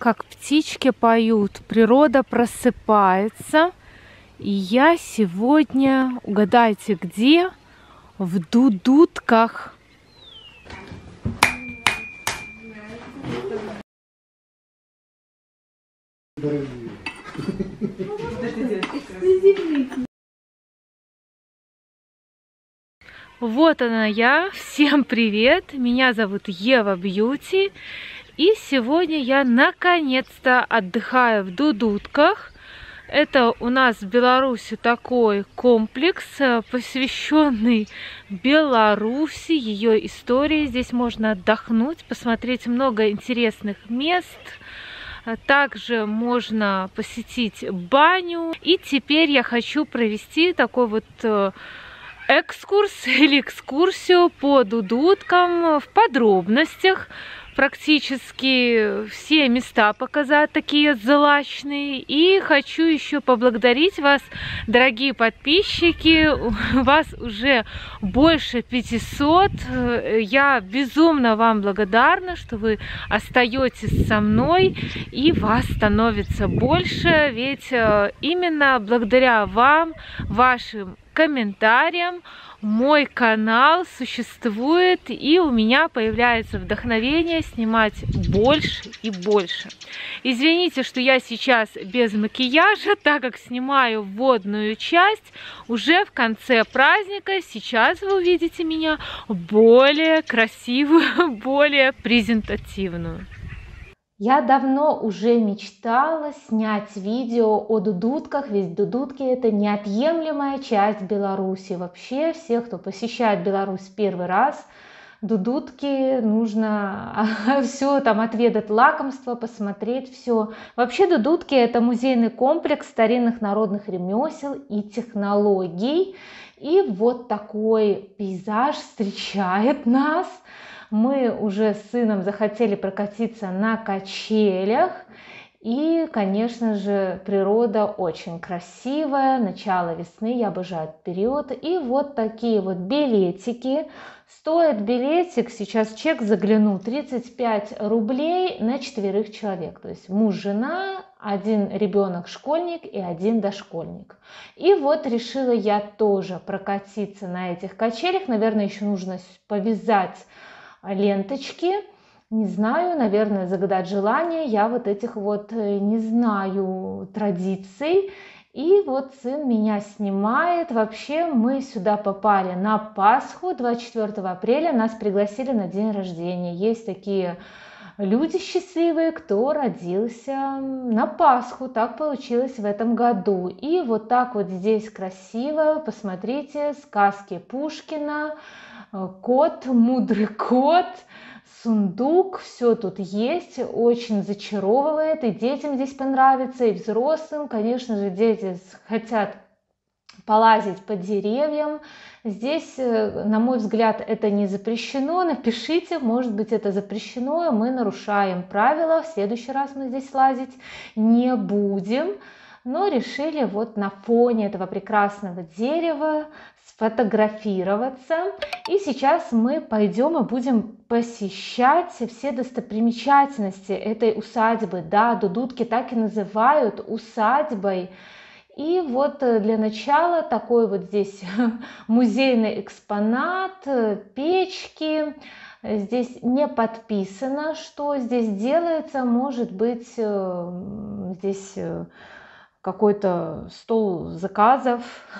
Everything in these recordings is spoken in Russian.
как птички поют, природа просыпается. И я сегодня, угадайте где, в Дудутках. Вот она я. Всем привет! Меня зовут Ева Бьюти. И сегодня я наконец-то отдыхаю в Дудутках. Это у нас в Беларуси такой комплекс, посвященный Беларуси, ее истории. Здесь можно отдохнуть, посмотреть много интересных мест. Также можно посетить баню. И теперь я хочу провести такой вот экскурс или экскурсию по Дудуткам в подробностях. Практически все места показать, такие злачные. И хочу еще поблагодарить вас, дорогие подписчики. У вас уже больше 500. Я безумно вам благодарна, что вы остаетесь со мной, и вас становится больше. Ведь именно благодаря вам, вашим комментариям, мой канал существует, и у меня появляется вдохновение снимать больше и больше. Извините, что я сейчас без макияжа, так как снимаю вводную часть уже в конце праздника. Сейчас вы увидите меня более красивую, более презентативную. Я давно уже мечтала снять видео о Дудутках, ведь Дудутки — это неотъемлемая часть Беларуси. Вообще, всех, кто посещает Беларусь первый раз, Дудутки нужно все там отведать, лакомство, посмотреть все. Вообще Дудутки — это музейный комплекс старинных народных ремесел и технологий. И вот такой пейзаж встречает нас. Мы уже с сыном захотели прокатиться на качелях. И, конечно же, природа очень красивая. Начало весны, я обожаю этот период. И вот такие вот билетики. Стоит билетик, сейчас чек загляну, 35 рублей на 4 человек. То есть муж, жена, один ребенок школьник и один дошкольник. И вот решила я тоже прокатиться на этих качелях. Наверное, еще нужно повязать ленточки. Не знаю, наверное, загадать желание. Я вот этих вот не знаю традиций. И вот сын меня снимает. Вообще мы сюда попали на Пасху 24 апреля. Нас пригласили на день рождения. Есть такие люди счастливые, кто родился на Пасху. Так получилось в этом году. И вот так вот здесь красиво. Посмотрите, сказки Пушкина, кот, мудрый кот, сундук, все тут есть, очень зачаровывает, и детям здесь понравится, и взрослым. Конечно же, дети хотят полазить по деревьям. Здесь, на мой взгляд, это не запрещено. Напишите, может быть, это запрещено, и мы нарушаем правила. В следующий раз мы здесь лазить не будем. Но решили вот на фоне этого прекрасного дерева сфотографироваться. И сейчас мы пойдем и будем посещать все достопримечательности этой усадьбы. Да, Дудутки так и называют усадьбой. И вот для начала такой вот здесь музейный экспонат, печки. Здесь не подписано, что здесь делается. Может быть, здесь какой-то стол заказов.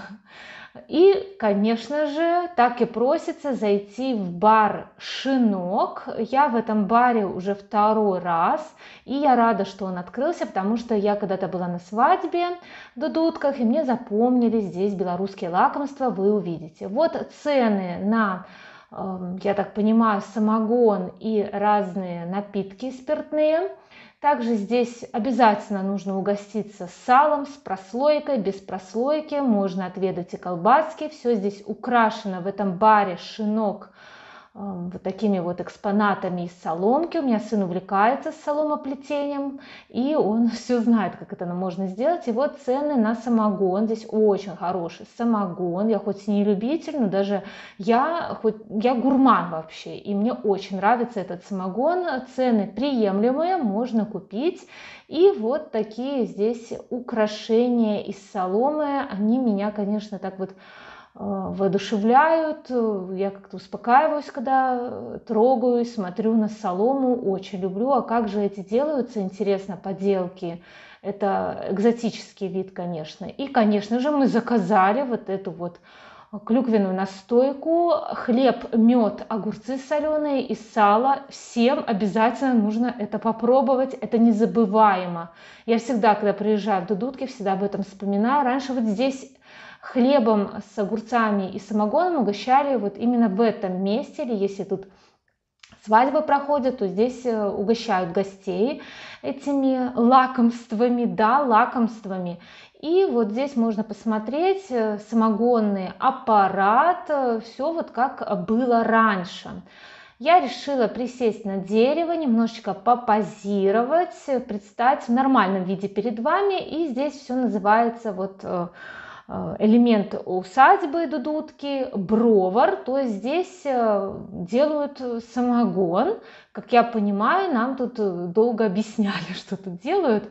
И, конечно же, так и просится зайти в бар «Шинок». Я в этом баре уже второй раз, и я рада, что он открылся, потому что я когда-то была на свадьбе в Дудутках, и мне запомнились здесь белорусские лакомства, вы увидите. Вот цены на, я так понимаю, самогон и разные напитки спиртные. Также здесь обязательно нужно угоститься салом, с прослойкой, без прослойки. Можно отведать и колбаски. Все здесь украшено в этом баре «Шинок» вот такими вот экспонатами из соломки. У меня сын увлекается соломоплетением, и он все знает, как это можно сделать. И вот цены на самогон. Здесь очень хороший самогон. Я хоть и не любитель, но даже я гурман вообще, и мне очень нравится этот самогон. Цены приемлемые, можно купить. И вот такие здесь украшения из соломы. Они меня, конечно, так вот воодушевляют, я как-то успокаиваюсь, когда трогаю, смотрю на солому, очень люблю. А как же эти делаются, интересно, поделки? Это экзотический вид, конечно. И, конечно же, мы заказали вот эту вот клюквенную настойку, хлеб, мед, огурцы соленые и сало. Всем обязательно нужно это попробовать, это незабываемо. Я всегда, когда приезжаю в Дудутки, всегда об этом вспоминаю. Раньше вот здесь хлебом с огурцами и самогоном угощали вот именно в этом месте, или если тут свадьбы проходят, то здесь угощают гостей этими лакомствами, да, лакомствами. И вот здесь можно посмотреть самогонный аппарат, все вот как было раньше. Я решила присесть на дерево, немножечко попозировать, представить в нормальном виде перед вами. И здесь все называется вот элемент усадьбы Дудутки, бровар, то есть здесь делают самогон. Как я понимаю, нам тут долго объясняли, что тут делают.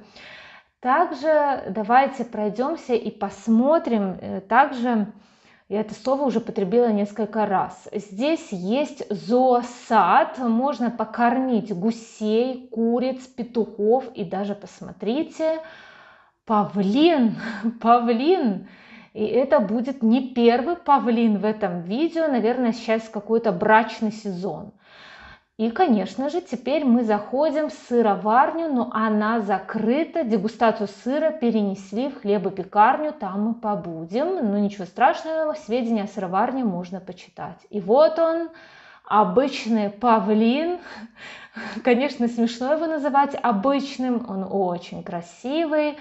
Также давайте пройдемся и посмотрим. Также я это слово уже потребила несколько раз. Здесь есть зоосад, можно покормить гусей, куриц, петухов и даже, посмотрите, павлин, павлин. И это будет не первый павлин в этом видео, наверное, сейчас какой-то брачный сезон. И, конечно же, теперь мы заходим в сыроварню, но она закрыта. Дегустацию сыра перенесли в хлебопекарню, там мы побудем. Но ничего страшного, сведения о сыроварне можно почитать. И вот он, обычный павлин. Конечно, смешно его называть обычным, он очень красивый.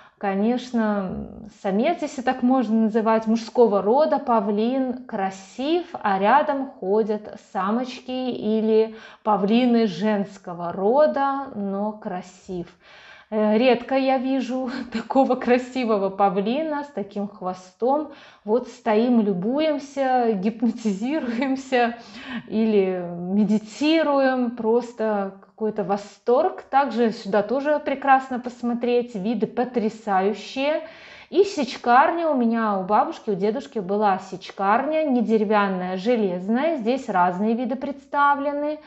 Конечно, самец, если так можно называть, мужского рода павлин красив, а рядом ходят самочки или павлины женского рода, но красив. Редко я вижу такого красивого павлина с таким хвостом. Вот стоим, любуемся, гипнотизируемся или медитируем, просто какой-то восторг. Также сюда тоже прекрасно посмотреть, виды потрясающие. И сечкарня у меня, у бабушки, у дедушки была сечкарня, не деревянная, а железная. Здесь разные виды представлены.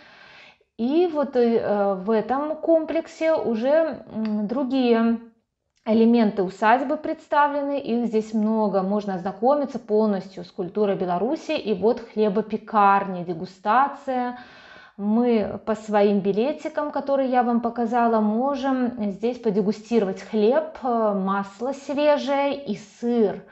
И вот в этом комплексе уже другие элементы усадьбы представлены, их здесь много, можно ознакомиться полностью с культурой Беларуси. И вот хлебопекарня, дегустация. Мы по своим билетикам, которые я вам показала, можем здесь подегустировать хлеб, масло свежее и сыр.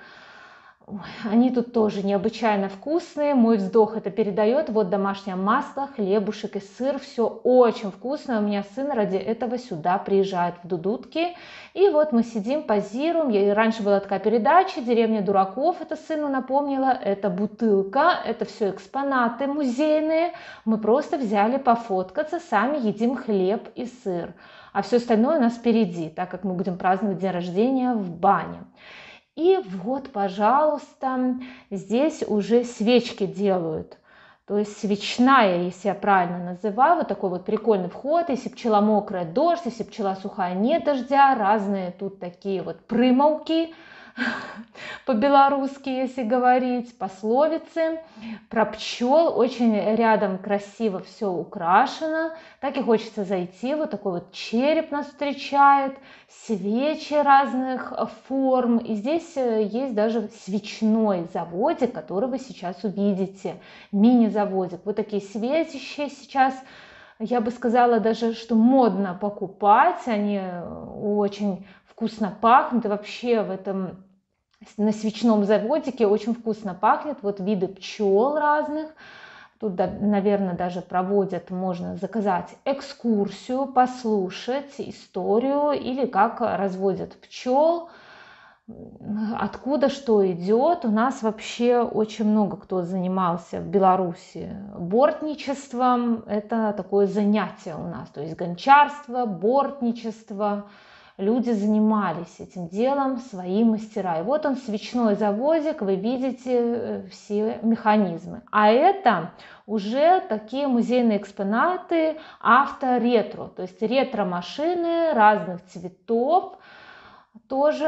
Они тут тоже необычайно вкусные, мой вздох это передает. Вот домашнее масло, хлебушек и сыр, все очень вкусно. У меня сын ради этого сюда приезжает в Дудутки. И вот мы сидим, позируем. Раньше была такая передача «Деревня дураков», это сыну напомнила, это бутылка, это все экспонаты музейные. Мы просто взяли пофоткаться, сами едим хлеб и сыр. А все остальное у нас впереди, так как мы будем праздновать день рождения в бане. И вот, пожалуйста, здесь уже свечки делают. То есть свечная, если я правильно называю, вот такой вот прикольный вход. Если пчела мокрая, дождь, если пчела сухая, нет дождя. Разные тут такие вот примолки, по-белорусски, если говорить, пословицы про пчел. Очень рядом красиво все украшено. Так и хочется зайти. Вот такой вот череп нас встречает, свечи разных форм. И здесь есть даже свечной заводик, который вы сейчас увидите. Мини-заводик. Вот такие светящие сейчас. Я бы сказала даже, что модно покупать. Они очень вкусно пахнут. И вообще в этом на свечном заводике очень вкусно пахнет. Вот виды пчел разных. Тут, наверное, даже проводят, можно заказать экскурсию, послушать историю или как разводят пчел. откуда что идет. У нас вообще очень много кто занимался в Беларуси бортничеством. Это такое занятие у нас, то есть гончарство, бортничество. Люди занимались этим делом, свои мастера. И вот он, свечной заводик, вы видите все механизмы. А это уже такие музейные экспонаты авто-ретро, то есть ретро-машины разных цветов. Тоже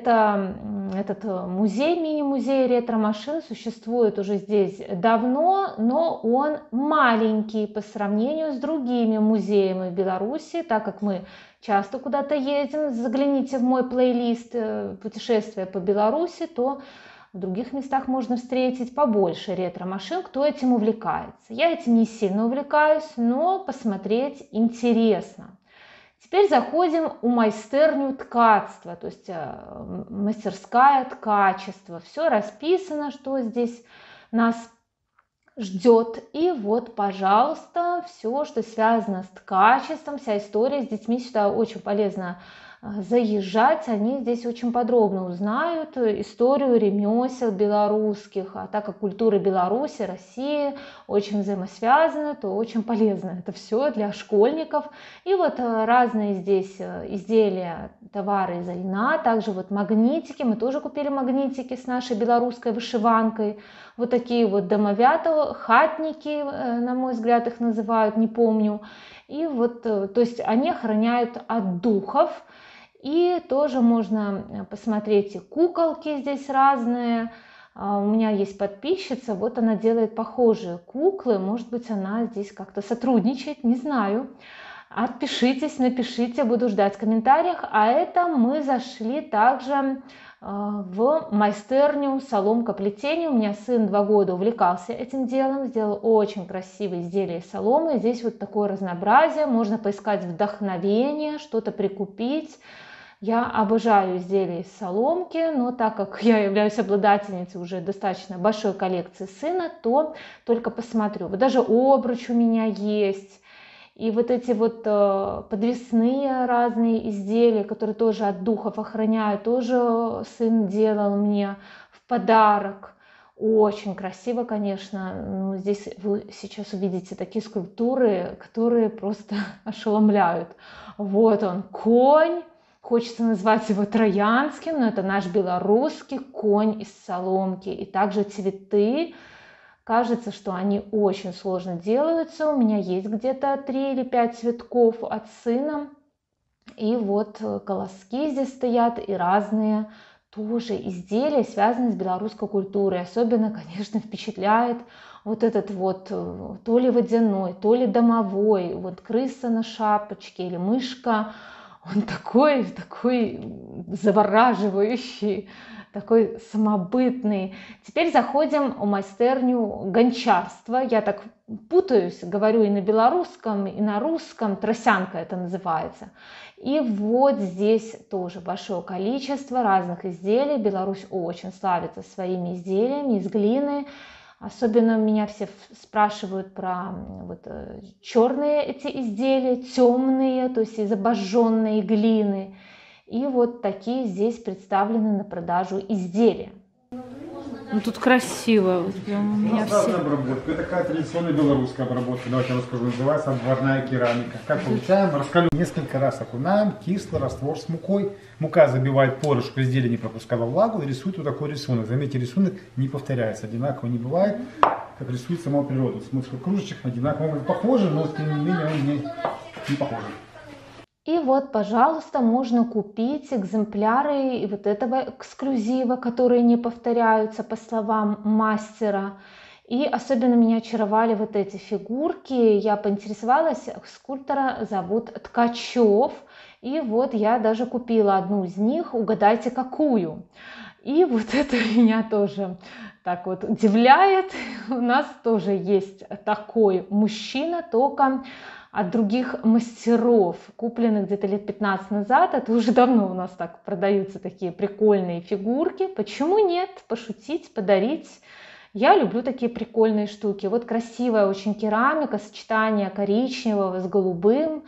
этот музей, мини-музей ретро-машин существует уже здесь давно, но он маленький по сравнению с другими музеями в Беларуси, так как мы часто куда-то едем. Загляните в мой плейлист «Путешествия по Беларуси», то в других местах можно встретить побольше ретро-машин, кто этим увлекается. Я этим не сильно увлекаюсь, но посмотреть интересно. Теперь заходим у майстерню ткацтва, то есть мастерская ткачества. Все расписано, что здесь нас ждет. И вот, пожалуйста, все, что связано с ткачеством, вся история с детьми, сюда очень полезно заезжать. Они здесь очень подробно узнают историю ремесел белорусских. А так как культура Беларуси, России очень взаимосвязаны, то очень полезно это все для школьников. И вот разные здесь изделия, товары из льна, также вот магнитики. Мы тоже купили магнитики с нашей белорусской вышиванкой. Вот такие вот домовята, хатники, на мой взгляд, их называют, не помню. И вот, то есть они охраняют от духов. И тоже можно посмотреть и куколки здесь разные. У меня есть подписчица, вот она делает похожие куклы. Может быть, она здесь как-то сотрудничает, не знаю. Отпишитесь, напишите, буду ждать в комментариях. А это мы зашли также в майстерню соломкоплетения. У меня сын 2 года увлекался этим делом, сделал очень красивые изделия из соломы. Здесь вот такое разнообразие, можно поискать вдохновение, что-то прикупить. Я обожаю изделия из соломки, но так как я являюсь обладательницей уже достаточно большой коллекции сына, то только посмотрю. Вот даже обруч у меня есть. И вот эти вот подвесные разные изделия, которые тоже от духов охраняют, тоже сын делал мне в подарок. Очень красиво, конечно. Ну, здесь вы сейчас увидите такие скульптуры, которые просто ошеломляют. Вот он, конь. Хочется назвать его троянским, но это наш белорусский конь из соломки. И также цветы. Кажется, что они очень сложно делаются. У меня есть где-то 3 или 5 цветков от сына. И вот колоски здесь стоят и разные тоже изделия, связанные с белорусской культурой. Особенно, конечно, впечатляет вот этот вот то ли водяной, то ли домовой, вот крыса на шапочке или мышка. Он такой завораживающий, такой самобытный. Теперь заходим в майстерню гончарства. Я так путаюсь, говорю и на белорусском, и на русском. Тросянка это называется. И вот здесь тоже большое количество разных изделий. Беларусь очень славится своими изделиями из глины. Особенно меня все спрашивают про вот черные эти изделия, темные, то есть из обожженной глины. И вот такие здесь представлены на продажу изделия. Ну, тут красиво. Вот прям у меня все... обработка. Это такая традиционная белорусская обработка. Давайте я расскажу. Называется отварная керамика. Как получаем? Раскалю несколько раз, окунаем кислый раствор с мукой. Мука забивает поры, чтобы изделие не пропускало влагу, и рисует вот такой рисунок. Заметьте, рисунок не повторяется, одинаково не бывает, как рисует сама природа. Смысл кружечек одинаково похожи, но тем не менее он не похож. И вот, пожалуйста, можно купить экземпляры вот этого эксклюзива, которые не повторяются, по словам мастера. И особенно меня очаровали вот эти фигурки. Я поинтересовалась, скульптора зовут Ткачев. И вот я даже купила одну из них, угадайте какую. И вот это меня тоже так вот удивляет. У нас тоже есть такой мужчина, только от других мастеров, купленных где-то лет 15 назад. Это уже давно у нас так продаются такие прикольные фигурки. Почему нет? Пошутить, подарить. Я люблю такие прикольные штуки. Вот красивая очень керамика, сочетание коричневого с голубым.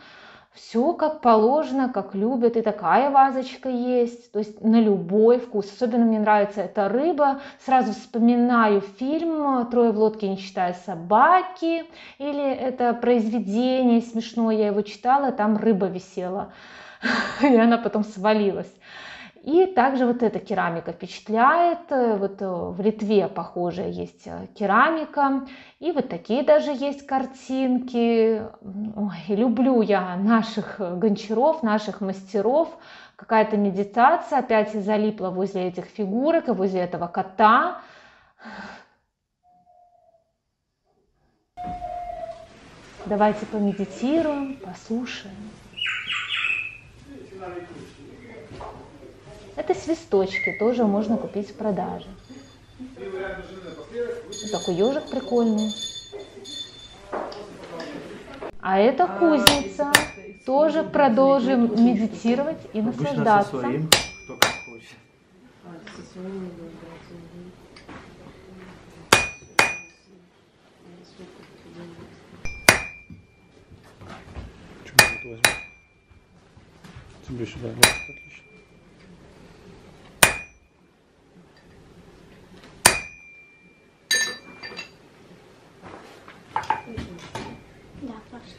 Все как положено, как любят, и такая вазочка есть, то есть на любой вкус. Особенно мне нравится эта рыба, сразу вспоминаю фильм «Трое в лодке, не считая собаки», или это произведение смешное, я его читала, там рыба висела, и она потом свалилась. И также вот эта керамика впечатляет, вот в Литве похожая есть керамика, и вот такие даже есть картинки. Ой, люблю я наших гончаров, наших мастеров, какая-то медитация, опять я залипла возле этих фигурок и возле этого кота. Давайте помедитируем, послушаем. Это свисточки, тоже можно купить в продаже. Вот такой ежик прикольный. А это кузница. Тоже продолжим медитировать и наслаждаться. Кто как хочет. Что ты возьмешь? Тебе сюда, да, отлично. Да, пошли.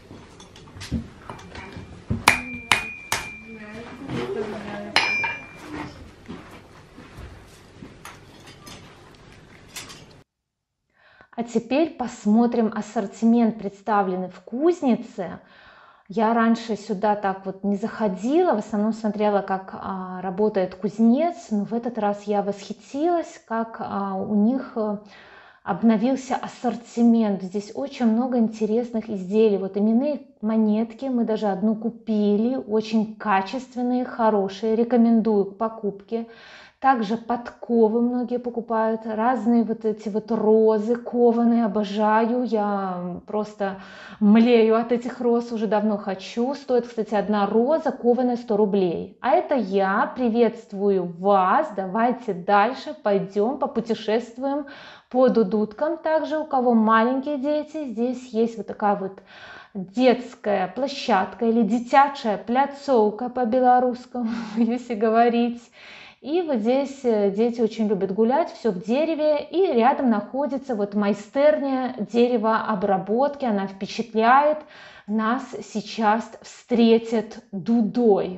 А теперь посмотрим ассортимент, представленный в кузнице. Я раньше сюда так вот не заходила, в основном смотрела, как работает кузнец, но в этот раз я восхитилась, как у них обновился ассортимент. Здесь очень много интересных изделий. Вот именные монетки, мы даже одну купили, очень качественные, хорошие, рекомендую к покупке. Также подковы многие покупают, разные вот эти вот розы кованые, обожаю, я просто млею от этих роз, уже давно хочу. Стоит, кстати, одна роза кованая 100 рублей. А это я приветствую вас, давайте дальше пойдем, попутешествуем по дудуткам. Также у кого маленькие дети, здесь есть вот такая вот детская площадка или дитячая пляцовка по-белорусскому, если говорить. И вот здесь дети очень любят гулять, все в дереве, и рядом находится вот майстерня деревообработки, она впечатляет, нас сейчас встретит дудой.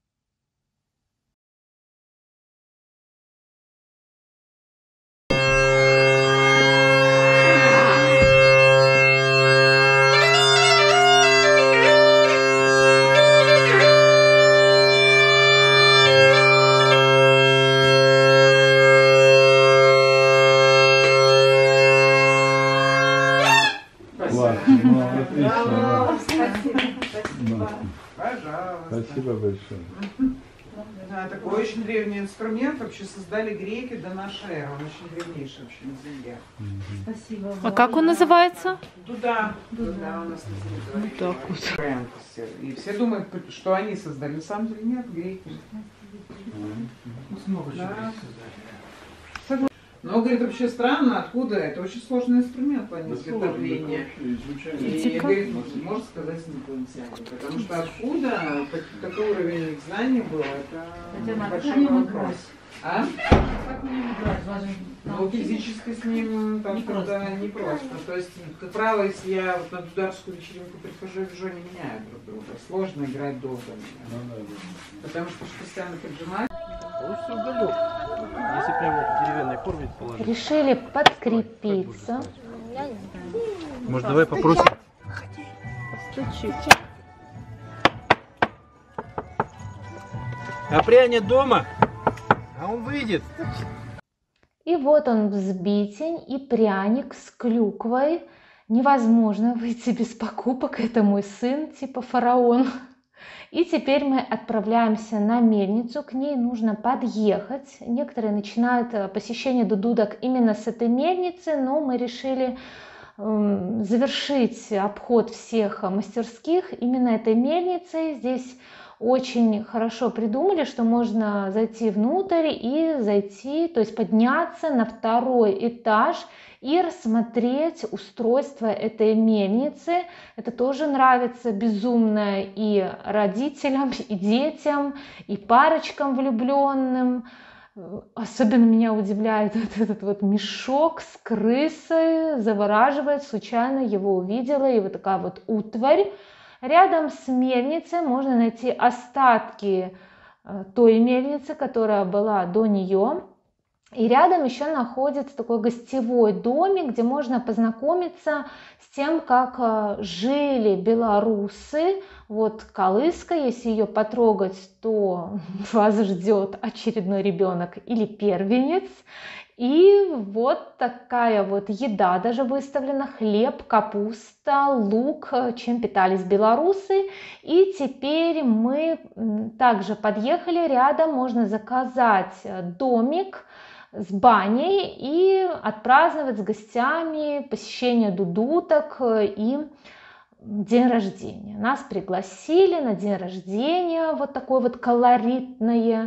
Спасибо большое. Да, такой очень древний инструмент вообще создали греки до нашей эры. Он очень древнейший вообще на земле. Спасибо. А как он называется? Дуда. Дуда у нас называется. Вот так вот. И все думают, что они создали. На самом деле нет, греки. Много чего создали. Но, говорит, вообще странно, откуда это очень сложный инструмент по изготовлению. И, говорит, можно сказать, инопланетяне. Потому что откуда такой уровень их знаний был, это большой вопрос. А? Ну, физически с ним там как-то непросто. То есть, как правило, если я вот на дударскую вечеринку прихожу, я вижу, они меняют друг друга. Сложно играть долго. Потому что постоянно поджимать. Получится уголек. Если прямо в деревянной форме положить. Решили подкрепиться. Может, давай попросим? А пряня дома? А он выйдет. И вот он взбитень и пряник с клюквой. Невозможно выйти без покупок. Это мой сын, типа фараон. И теперь мы отправляемся на мельницу. К ней нужно подъехать. Некоторые начинают посещение дудок именно с этой мельницы, но мы решили завершить обход всех мастерских именно этой мельницей. Здесь очень хорошо придумали, что можно зайти внутрь и зайти, то есть подняться на второй этаж и рассмотреть устройство этой мельницы. Это тоже нравится безумно и родителям, и детям, и парочкам влюбленным. Особенно меня удивляет вот этот вот мешок с крысой, завораживает, случайно его увидела, и вот такая вот утварь. Рядом с мельницей можно найти остатки той мельницы, которая была до нее. И рядом еще находится такой гостевой домик, где можно познакомиться с тем, как жили белорусы. Вот колыска, если ее потрогать, то вас ждет очередной ребенок или первенец. И вот такая вот еда даже выставлена: хлеб, капуста, лук, чем питались белорусы. И теперь мы также подъехали, рядом можно заказать домик с баней и отпраздновать с гостями посещение дудуток и день рождения. Нас пригласили на день рождения, вот такое вот колоритное.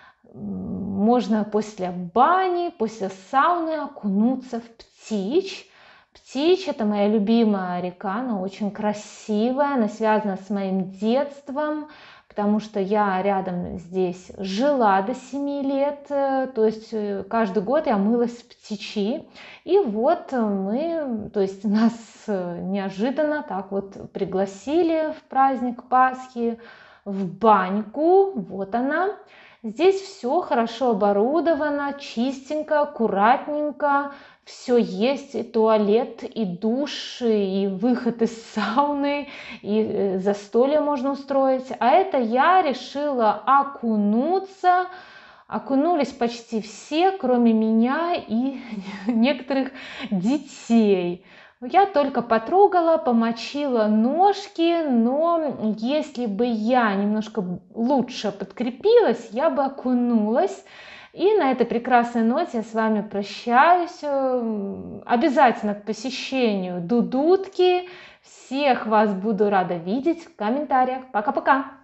Можно после бани, после сауны окунуться в Птич. Птич — это моя любимая река, она очень красивая, она связана с моим детством, потому что я рядом здесь жила до 7 лет, то есть каждый год я мылась в Птичи. И вот мы, то есть нас неожиданно так вот пригласили в праздник Пасхи в баньку, вот она. Здесь все хорошо оборудовано, чистенько, аккуратненько, все есть, и туалет, и душ, и выход из сауны, и застолье можно устроить. А это я решила окунуться. Окунулись почти все, кроме меня и некоторых детей. Я только потрогала, помочила ножки, но если бы я немножко лучше подкрепилась, я бы окунулась. И на этой прекрасной ноте я с вами прощаюсь. Обязательно к посещению Дудутки. Всех вас буду рада видеть в комментариях. Пока-пока!